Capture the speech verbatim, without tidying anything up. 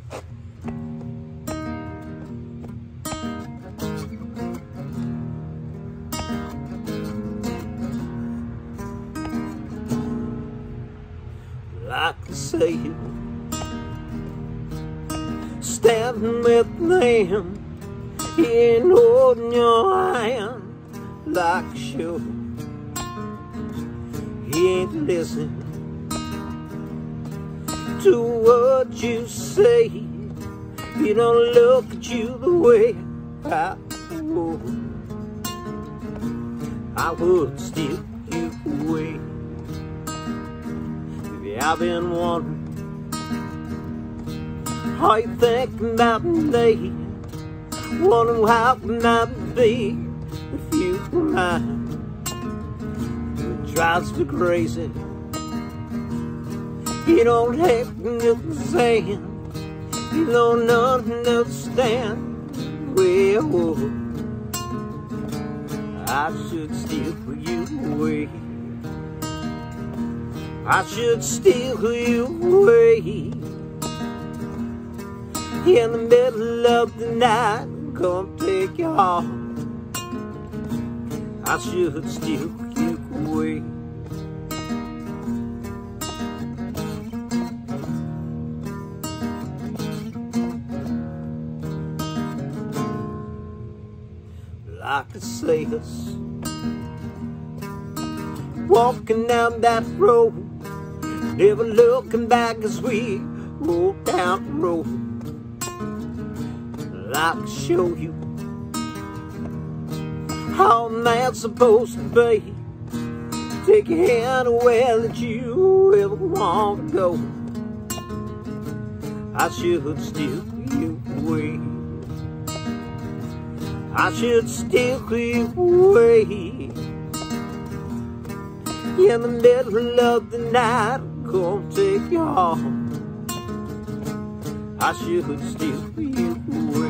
Like I say, standing with them, he ain't holding your hand like a show. He ain't listening to what you say. He don't look at you the way I would. I would steal you away. I've been wondering, how you thinking about me? Wondering how can I be if you were mine? It drives me crazy. You don't have nothing saying. You don't understand. Well, I should steal you away. I should steal you away in the middle of the night, come take you home. I should steal you away. Like a sailor walking down that road, never looking back as we roll down the road. Like to show you how a man's supposed to be. Take your hand away that you ever want to go. I should steal you away. I should steal you away in the middle of the night, come take you home. I should steal you away.